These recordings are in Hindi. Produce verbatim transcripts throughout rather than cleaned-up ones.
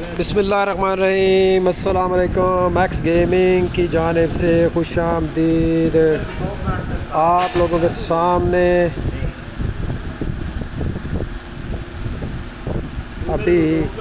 बिस्मिल्लाहिर्रहमानिर्रहीम, अस्सलाम वालेकुम। मैक्स गेमिंग की जानिब से खुशामदीद। आप लोगों के सामने अभी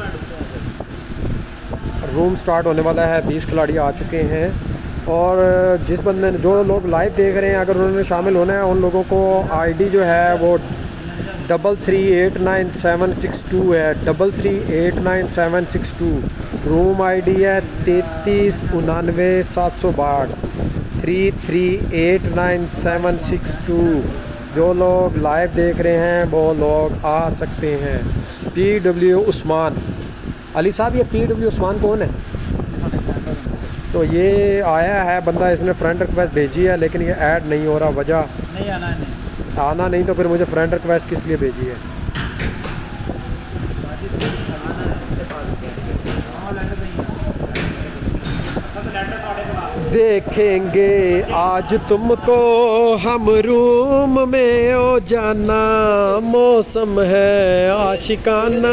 रूम स्टार्ट होने वाला है। बीस खिलाड़ी आ चुके हैं और जिस बंदे जो लोग लाइव देख रहे हैं, अगर उन्होंने शामिल होना है, उन लोगों को आईडी जो है वो double three eight nine seven six two है। Double three eight nine seven six two room ID है तैंतीस उनानवे सात सौ बाढ़ three three eight nine seven six two. जो लोग लाइव देख रहे हैं वो लोग आ सकते हैं। पी डब्ल्यू उस्मान अली साहब, ये पी डब्ल्यू उस्मान कौन है? तो ये आया है बंदा, इसने फ्रेंड रिक्वेस्ट भेजी है लेकिन ये ऐड नहीं हो रहा। वजह नहीं आना नहीं आना नहीं तो फिर मुझे फ्रेंड रिक्वेस्ट किस लिए भेजी है? देखेंगे आज तुमको हम रूम में, ओ जाना मौसम है आशिकाना,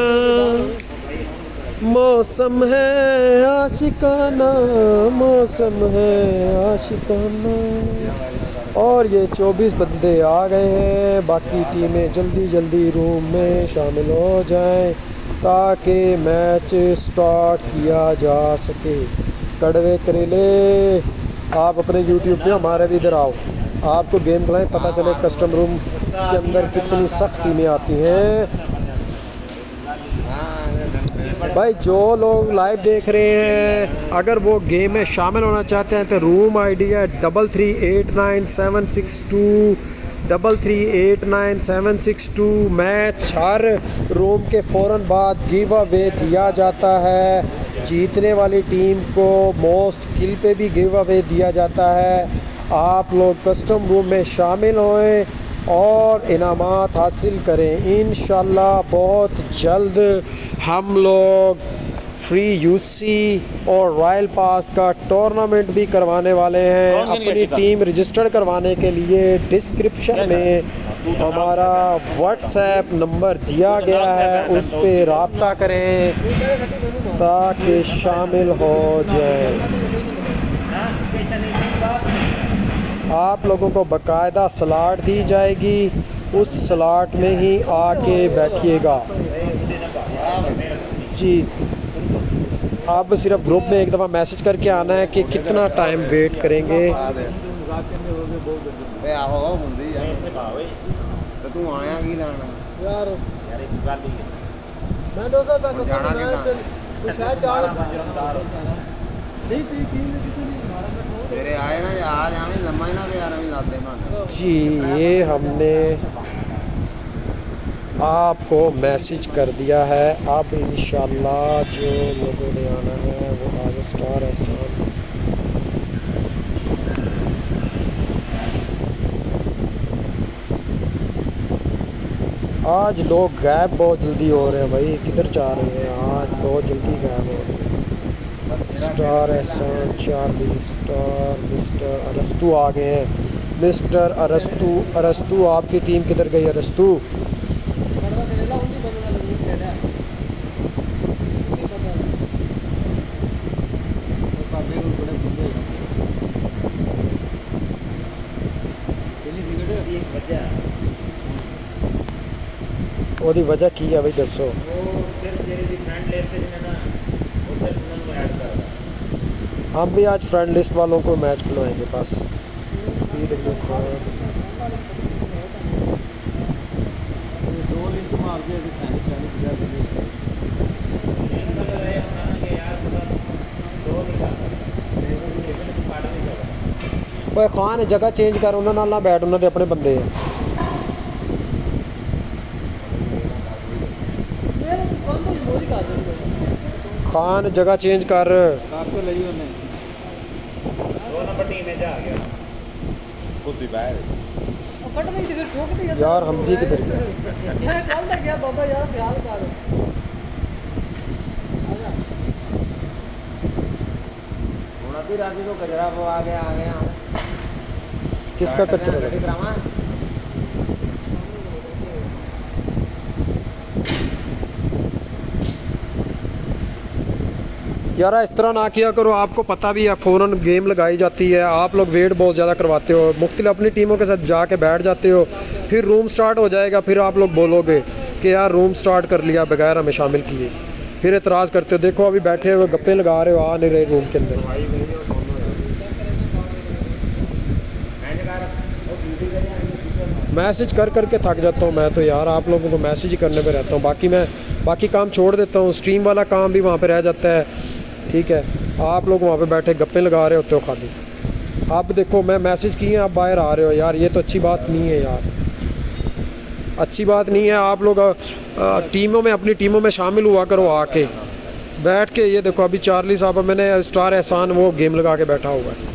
मौसम है आशिकाना, मौसम है आशिकाना। और ये चौबीस बंदे आ गए हैं। बाकी टीमें जल्दी जल्दी रूम में शामिल हो जाएं ताकि मैच स्टार्ट किया जा सके। कड़वे करेले, आप अपने यूट्यूब पे हमारे भी इधर आओ, आपको गेम खेलाएं, पता चले कस्टम रूम के अंदर कितनी सख्त टीमें आती हैं। भाई जो लोग लाइव देख रहे हैं, अगर वो गेम में शामिल होना चाहते हैं तो रूम आईडी है double three eight nine seven six two double three eight nine seven six two. Match हर रूम के फ़ौरन बाद गिव अवे दिया जाता है। जीतने वाली टीम को मोस्ट किल पे भी गिव अवे दिया जाता है। आप लोग कस्टम रूम में शामिल होएं और इनामात हासिल करें। इंशाल्लाह बहुत जल्द हम लोग फ्री यूसी और रॉयल पास का टूर्नामेंट भी करवाने वाले हैं। अपनी टीम रजिस्टर करवाने के लिए डिस्क्रिप्शन में हमारा व्हाट्सएप नंबर दिया गया है, उस पर रब्ता करें ताकि शामिल हो जाएं। आप लोगों को बाकायदा स्लॉट दी जाएगी, उस स्लॉट में ही आके बैठिएगा जी। आप सिर्फ ग्रुप में एक दफ़ा मैसेज करके आना है कि कितना टाइम वेट करेंगे। जी ये हमने आपको मैसेज कर दिया है। अब इंशाल्लाह जो लोगों ने आना है वो आगे स्टार एहसान। आज लोग गायब बहुत जल्दी हो रहे हैं भाई, किधर जा रहे हैं? आज बहुत जल्दी गायब हो रहे हैं। स्टार एहसान, चार्ली स्टार, मिस्टर अरस्तु आ गए हैं। मिस्टर अरस्तु, अरस्तु आपकी टीम किधर गई? अरस्तु ओदी वजह की है भाई दसो? हम भी आज फ्रेंड लिस्ट वालों को मैच खिलवाएंगे बस। ओए खान जगह चेंज कर, उन्होंने ना बैठ, उन्होंने अपने बंदे हैं। खान जगह चेंज कर। यार हमजी किधर गया? किसका कचरा? यार इस तरह ना किया करो, आपको पता भी है फ़ौरन गेम लगाई जाती है, आप लोग वेट बहुत ज़्यादा करवाते हो, मुख्तलिफ अपनी टीमों के साथ जाके बैठ जाते हो, फिर रूम स्टार्ट हो जाएगा, फिर आप लोग बोलोगे कि यार रूम स्टार्ट कर लिया बगैर हमें शामिल किए, फिर एतराज़ करते हो। देखो अभी बैठे हुए गप्पे लगा रहे हो, आ नहीं रहे रूम के अंदर। मैसेज कर करके थक जाता हूँ मैं तो यार, आप लोगों को मैसेज ही करने पे रहता हूँ, बाकी मैं बाकी काम छोड़ देता हूँ, स्ट्रीम वाला काम भी वहाँ पे रह जाता है। ठीक है, आप लोग वहाँ पे बैठे गप्पे लगा रहे होते हो खाली। अब देखो मैं मैसेज किए, आप बाहर आ रहे हो यार, ये तो अच्छी बात नहीं है यार, अच्छी बात नहीं है। आप लोग टीमों में अपनी टीमों में शामिल हुआ करो आके बैठ के। ये देखो अभी चार्ली साहब, मैंने स्टार एहसान वो गेम लगा के बैठा हुआ है।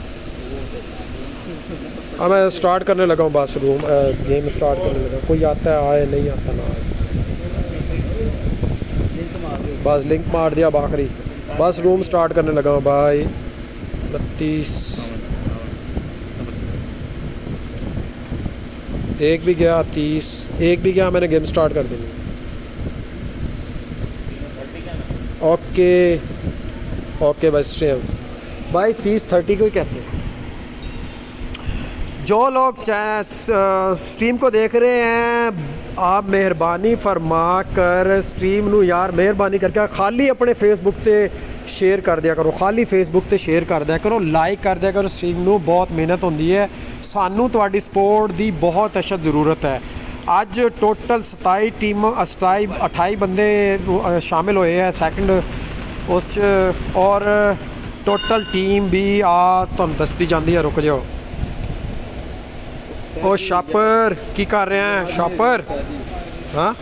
अब मैं स्टार्ट करने लगा हूँ बस, रूम गेम स्टार्ट करने लगा, कोई आता है आए, नहीं आता ना आए, बस लिंक मार दिया आखिरी, बस रूम स्टार्ट करने लगा हूँ भाई। बत्तीस एक भी गया, तीस एक भी गया, मैंने गेम स्टार्ट कर दी। ओके ओके बस स्ट्रीम भाई तीस थर्टी को ही कहते हैं। जो लोग स्ट्रीम को देख रहे हैं, आप मेहरबानी फरमा कर स्ट्रीम नू यार मेहरबानी करके खाली अपने फेसबुक ते शेयर कर दिया करो, खाली फेसबुक ते शेयर कर दिया करो, लाइक कर दिया करो। स्ट्रीम नू बहुत मेहनत होंदी है, सानू तुहाडी सपोर्ट दी बहुत अशद ज़रूरत है। अज टोटल सताई टीम सताई अठाई बंदे शामिल होए हैं सैकंड उस च, और टोटल टीम भी आ तुहानू दसदी जांदी है। रुक जाओ ओ शापर की कर रहे हैं शापर, हाँ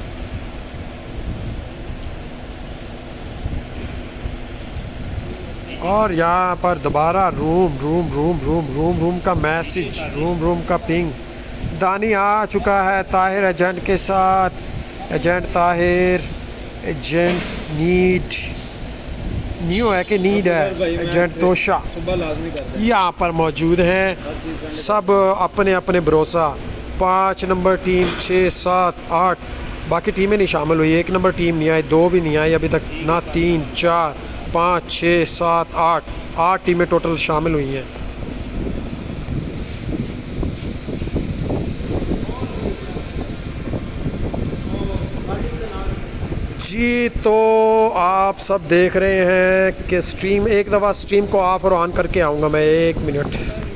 और यहाँ पर दोबारा room room room room room room का मैसेज, रूम रूम का पिंग। दानी आ चुका है ताहिर एजेंट के साथ, agent Tahir, agent need new है कि नीड है, एजेंट तोशा यहाँ पर मौजूद हैं। सब अपने अपने भरोसा, पाँच नंबर टीम, छः सात आठ, बाकी टीमें नहीं शामिल हुई, एक नंबर टीम नहीं आई, दो भी नहीं आई अभी तक ना, तीन चार पाँच छः सात आठ, आठ टीमें टोटल शामिल हुई हैं। जी तो आप सब देख रहे हैं कि स्ट्रीम, एक दफ़ा स्ट्रीम को ऑफ और ऑन करके आऊँगा मैं, एक मिनट।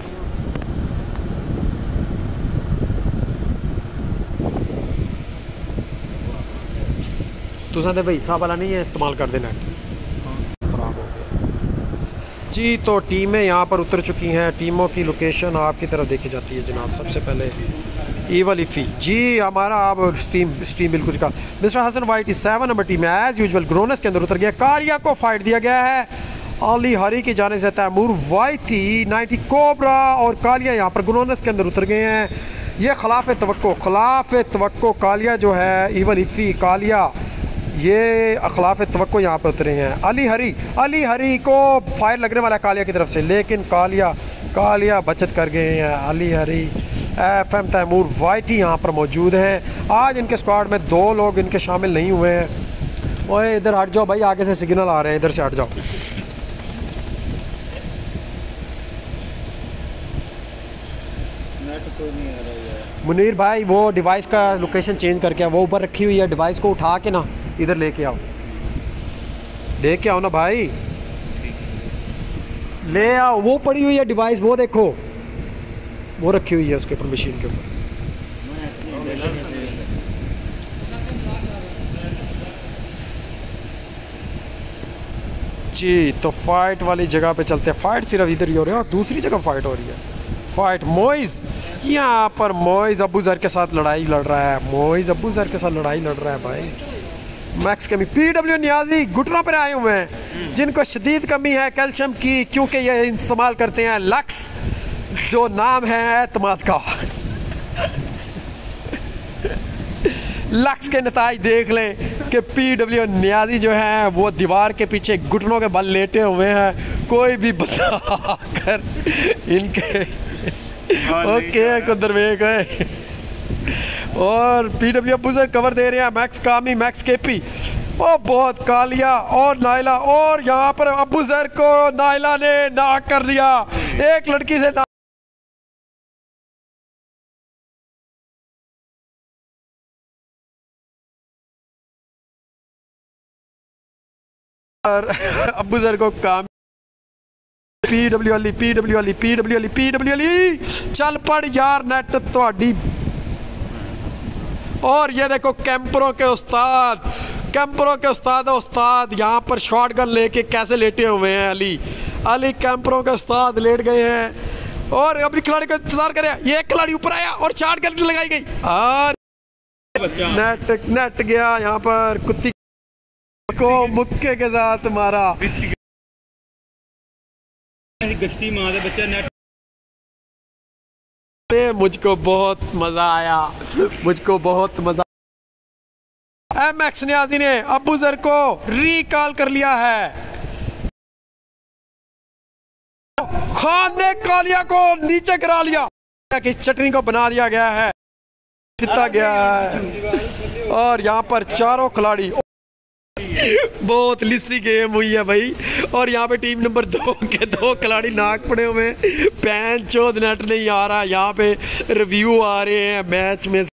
तुसा तो भाई साहब वाला नहीं है, इस्तेमाल कर देना, ख़राब हो गया जी। तो टीमें यहाँ पर उतर चुकी हैं, टीमों की लोकेशन आपकी तरफ देखी जाती है जनाब। सबसे पहले ईवल इफ़ी जी, हमारा आप स्ट्रीम स्ट्रीम बिल्कुल का मिस्टर हसन वाइट इस seven number team as usual ग्रोनस के अंदर उतर गया। कारिया को फाइट दिया गया है अली हरी की जाने से, तैमूर वाइटी नाइटी कोबरा और कालिया यहाँ पर ग्रोनस के अंदर उतर गए हैं। ये खिलाफ तवक्को, खिलाफ तवक्को कालिया जो है, ईवल इफ़ी कालिया, ये खिलाफ तवक्को यहाँ पर उतरे हैं। अली हरी, अली हरी को फायर लगने वाला है कालिया की तरफ से, लेकिन कालिया कालिया बचत कर गए हैं। Ali Hari, F M Taimur YT यहाँ पर मौजूद हैं। आज इनके स्क्वाड में दो लोग इनके शामिल नहीं हुए हैं। ओए इधर हट जाओ भाई, आगे से सिग्नल आ रहे हैं, इधर से हट जाओ। मुनीर भाई वो डिवाइस का लोकेशन चेंज करके, वो ऊपर रखी हुई है, डिवाइस को उठा के ना इधर लेके आओ, लेके आओ ना भाई, ले आओ। वो पड़ी हुई है डिवाइस, वो देखो वो रखी हुई है उसके ऊपर, मशीन के ऊपर। जी तो फाइट वाली जगह पे चलते हैं। फाइट सिर्फ इधर ही हो रही है और दूसरी जगह फाइट हो रही है। फाइट मोइज़, यहाँ पर मोइज़ अबू ज़र के साथ लड़ाई लड़ रहा है, मोइज़ अबू ज़र के साथ लड़ाई लड़ रहा है भाई। मैक्स कमी, पी डब्ल्यू नियाजी घुटनों पर आए हुए हैं, जिनको शदीद कमी है कैल्शियम की, क्योंकि ये इस्तेमाल करते हैं लक्स, जो नाम है एतमाद का। लक्स के नताज देख लें कि पी डब्ल्यू नियाजी जो है वो दीवार के पीछे घुटनों के बल लेटे हुए हैं। कोई भी बंदा आकर इनके ओके को दरवेक है। और पी डब्ल्यू अबूजर कवर दे रहे हैं, मैक्स कामी, मैक्स केपी, ओ बहुत कालिया और नाइला, और यहाँ पर अबू जर को नाइला ने नाक कर दिया। एक लड़की से अबू जर को काम P W Ali P W Ali P W Ali P W Ali चल पड़ यार नेट थोड़ी। और ये देखो कैंपरों के उस्ताद, कैंपरों के उस्ताद उस्ताद यहाँ पर शॉट गन लेके कैसे लेटे हुए हैं। अली अली कैंपरों के उस्ताद लेट गए हैं और अपनी खिलाड़ी का इंतजार करे। ये खिलाड़ी ऊपर आया और शॉट गन लगाई गई और नेट नेट गया। यहाँ पर कुत्ती को मुक्के के साथ मारा। गश्ती मार बच्चा नेट। मुझको बहुत मजा आया, मुझको बहुत मजा। एम एक्स न्याजी ने अबू जर को रिकॉल कर लिया है। खान ने कालिया को नीचे गिरा लिया कि चटनी को बना दिया गया है, खिता गया है। और यहाँ पर चारों खिलाड़ी, बहुत लिस्सी गेम हुई है भाई। और यहाँ पे टीम नंबर दो के दो खिलाड़ी नाक पड़े हुए हैं। पैन चौथ नेट नहीं आ रहा। यहाँ पे रिव्यू आ रहे हैं मैच में।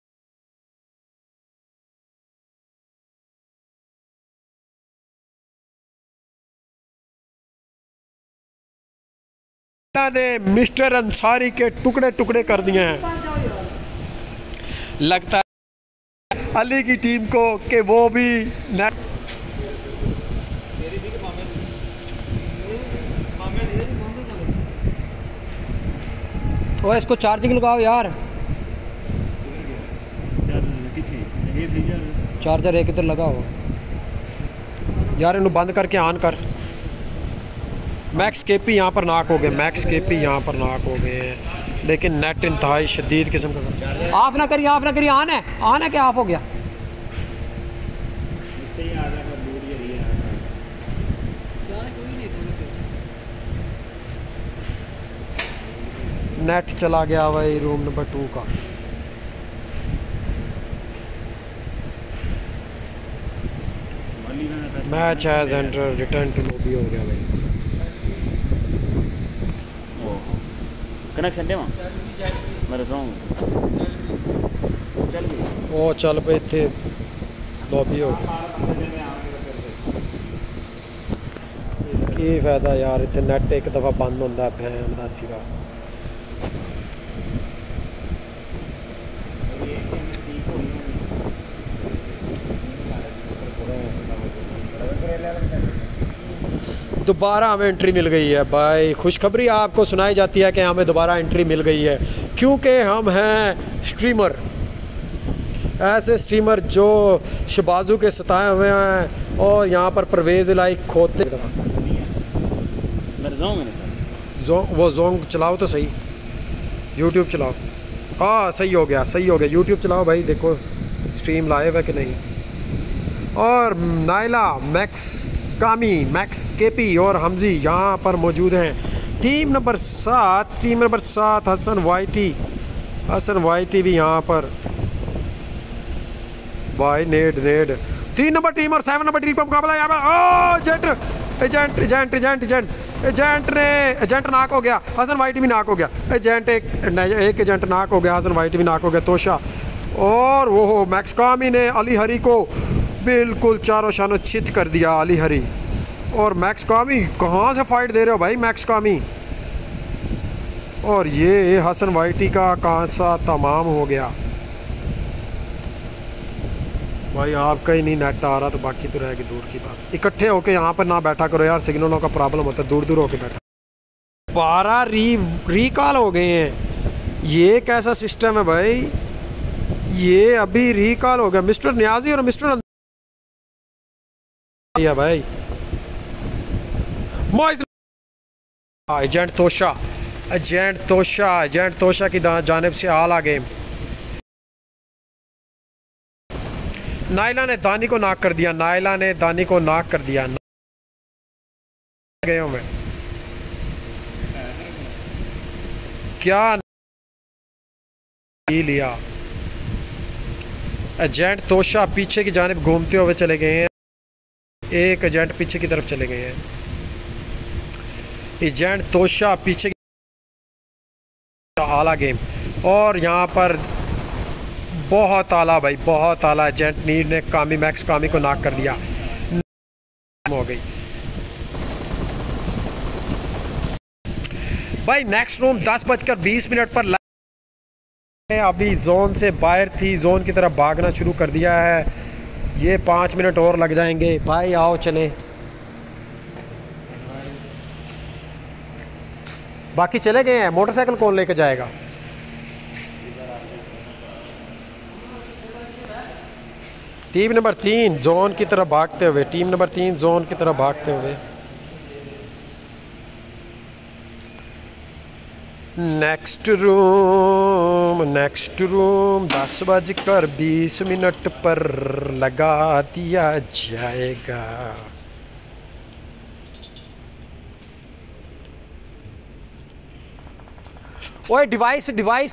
ने मिस्टर अंसारी के टुकड़े टुकड़े कर दिए हैं। लगता है अली की टीम को कि वो भी नेट। ओ इसको चार्जिंग लगाओ यार, चार्जर एक इधर लगाओ यार। इन्हों बंद करके ऑन कर। मैक्स केपी यहाँ पर नाक हो गए, मैक्स केपी यहाँ पर नाक हो गए हैं। लेकिन नेट इंतहाई शदीद किस्म का। ऑफ ना करिए, ऑफ ना करिए। ऑन है, ऑन है क्या ऑफ हो गया? नेट चला गया भाई रूम नंबर टू का। Match has enter return to lobby हो गया भाई। कनेक्शन दे मेरे सॉन्ग चल गई। ओ चल पे थे लॉबी हो की फायदा यार। इतने नेट एक दफ़ा बंद होता है फैन का सिरा। दोबारा हमें एंट्री मिल गई है भाई। खुशखबरी आपको सुनाई जाती है कि हमें दोबारा एंट्री मिल गई है, क्योंकि हम हैं स्ट्रीमर, ऐसे स्ट्रीमर जो शबाजू के सताए हुए हैं। और यहाँ पर परवेज़ लाइक खोते जो वो जोंग चलाओ तो सही, यूट्यूब चलाओ। हाँ सही हो गया, सही हो गया। यूट्यूब चलाओ भाई, देखो स्ट्रीम लाइव है कि नहीं। और Naila, Max Kami, Max KP और हमजी यहाँ पर मौजूद हैं। टीम नंबर सात, टीम नंबर सात हसन वाईटी, हसन वाईटी भी यहाँ पर भाई। नेड नेड तीन नंबर टीम और सेवन नंबर टीम का मुकाबला यहाँ पर। Oh agent agent agent agent agent agent ने एजेंट नाक हो गया। हसन वाईटी भी नाक हो गया। एजेंट एक एक एजेंट नाक हो गया, हसन वाईटी भी नाक हो गया। तोशा और वो मैक्स कामी ने अली हरी को बिल्कुल चारों शानों चित कर दिया। अली हरी और मैक्स कामी कहाँ से फाइट दे रहे हो भाई मैक्स कामी। और ये हसन वाईटी का कांसा तमाम हो गया भाई। आपका ही नहीं नेट आ रहा तो बाकी तो रहेगी दूर की बात। इकट्ठे होके यहाँ पर ना बैठा करो यार, सिग्नलों का प्रॉब्लम होता है, दूर दूर होके बैठा। बारह री रिकॉल हो गए हैं। ये कैसा सिस्टम है भाई? ये अभी रिकॉल हो गया मिस्टर न्याजी और मिस्टर भाई। Agent Tosha, agent Tosha, agent Tosha की जानिब से हाल आ गए। नाइला ने दानी को नाक कर दिया, नाइला ने दानी को नाक कर दिया। गए मैं क्या लिया। एजेंट तोशा पीछे की जानिब घूमते हुए चले गए हैं। एक एजेंट पीछे की तरफ चले गए हैं। एजेंट तोशा पीछे आला गेम, और यहाँ पर बहुत आला भाई, बहुत आला। एजेंट नीड ने कामी मैक्स कामी को नॉक कर दिया, हो गई भाई। नेक्स्ट रूम दस बजकर बीस मिनट पर अभी जोन से बाहर थी, जोन की तरफ भागना शुरू कर दिया है। ये पाँच मिनट और लग जाएंगे भाई। आओ चले, बाकी चले गए हैं। मोटरसाइकिल कौन लेके जाएगा? टीम नंबर तीन जोन की तरफ भागते हुए, टीम नंबर तीन जोन की तरफ भागते हुए। नेक्स्ट रूम, नेक्स्ट रूम दस बजकर बीस मिनट पर लगा दिया जाएगा। ओए डिवाइस डिवाइस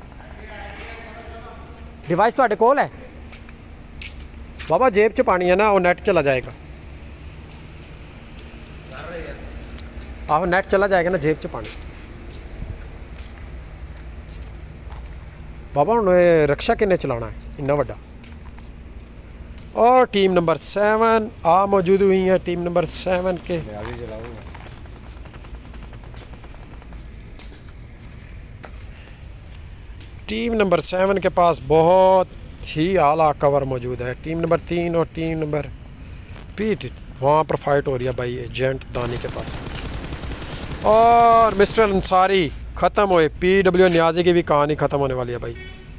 डिवाइस ਤੁਹਾਡੇ ਕੋਲ है बाबा? जेब च पानी है ना, वो नेट चला जाएगा। आहो नेट चला जाएगा ना, जेब च पानी। बाबा हुण रक्षा किन्ने चलाना है इन्ना वड्डा? और टीम नंबर सेवन आ मौजूद हुई है। टीम नंबर सेवन के टीम नंबर सेवन के पास बहुत ही आला कवर मौजूद है। टीम नंबर तीन और टीम नंबर पीट वहाँ पर फाइट हो रही है भाई, एजेंट दानी के पास। और मिस्टर अंसारी ख़त्म हुए। पी डब्ल्यू न्याजी की भी कहानी ख़त्म होने वाली है भाई।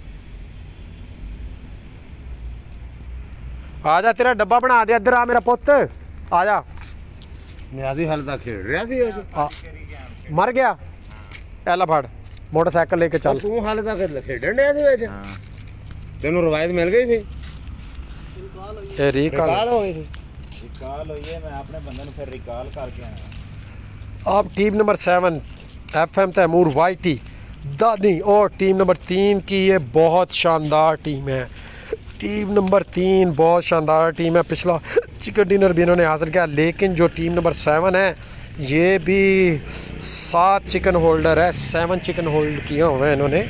आजा, तेरा डब्बा बना दिया, इधर आ मेरा पुत, आजा। न्याजी हाल तक खेल रहा थी, मर गया। एला फड़ मोटरसाइकिल लेके चल। तू हाल तक खेडन डया सी वैसे? तेनू रवायत मिल गई थी? ए रिकॉल होई थी, रिकॉल हुई है। मैं अपने बंदे को फिर रिकॉल करके आया। अब team number seven F M Taimur Y T Dani, और टीम नंबर तीन की ये बहुत शानदार टीम है। टीम नंबर तीन बहुत शानदार टीम है। पिछला चिकन डिनर भी इन्होंने हासिल किया, लेकिन जो टीम नंबर सेवन है ये भी सात चिकन होल्डर है, सेवन चिकन होल्ड किए हुए हैं इन्होंने।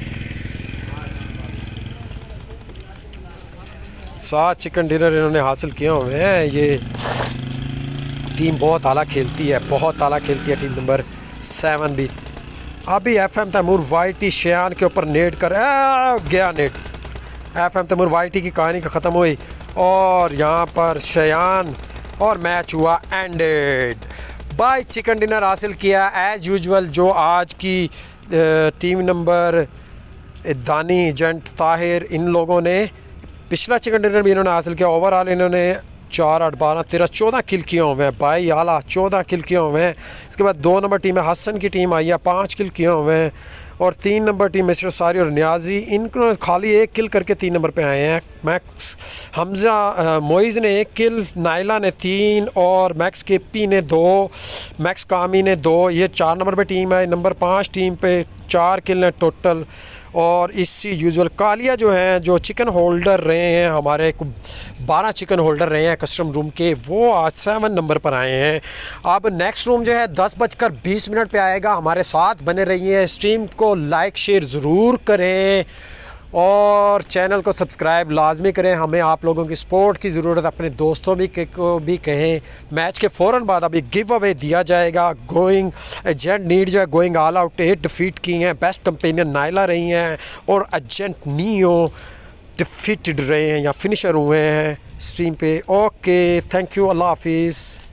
सात चिकन डिनर इन्होंने हासिल किए हुए हैं। ये टीम बहुत आला खेलती है, बहुत आला खेलती है टीम नंबर सेवन भी। अभी F M Taimur Y T Shayan के ऊपर नेट कर आ, गया net. F M Taimur Y T की कहानी का ख़त्म हुई, और यहाँ पर शयान, और मैच हुआ एंडेड बाय चिकन डिनर हासिल किया एज़ यूजुअल। जो आज की team number Dani, agent Tahir, इन लोगों ने पिछला चिकन डिनर भी इन्होंने हासिल किया। ओवरऑल इन्होंने चार आठ बारह तेरह चौदह किल किए हुए हैं भाई, आला चौदह किल किए हुए हैं। इसके बाद दो नंबर टीम है हसन की टीम आई है, पाँच किल किए हुए हैं। और तीन नंबर टीम मिस्टर सारी और न्याजी, इनको खाली एक किल करके तीन नंबर पे आए हैं। मैक्स हमज़ा मोइज़ ने एक किल, नाइला ने तीन, और मैक्स केपी ने दो, मैक्स कामी ने दो। ये चार नंबर पे टीम है। नंबर पाँच टीम पे चार किल हैं टोटल। और इसी यूजुअल कालिया जो हैं, जो चिकन होल्डर रहे हैं हमारे, बारह चिकन होल्डर रहे हैं कस्टम रूम के, वो आज सेवन नंबर पर आए हैं। अब नेक्स्ट रूम जो है दस बजकर बीस मिनट पे आएगा। हमारे साथ बने रहिए, स्ट्रीम को लाइक शेयर ज़रूर करें, और चैनल को सब्सक्राइब लाजमी करें। हमें आप लोगों की सपोर्ट की ज़रूरत। अपने दोस्तों भी को भी कहें। मैच के फ़ौरन बाद अभी गिव अवे दिया जाएगा। गोइंग एजेंट नीड जो है going all out at defeat की हैं। बेस्ट कंपेनियन नाइला रही हैं, और एजेंट नीओ डिफीटेड रहे हैं या फिनिशर हुए हैं स्ट्रीम पे। ओके, थैंक यू, अल्लाह हाफिज़।